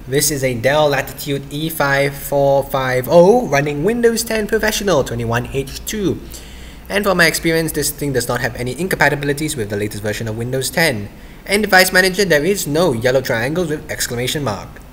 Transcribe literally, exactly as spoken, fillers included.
This is a Dell Latitude E five four five zero running Windows ten Professional twenty-one H two. And from my experience, this thing does not have any incompatibilities with the latest version of Windows ten. And Device Manager, there is no yellow triangles with exclamation mark.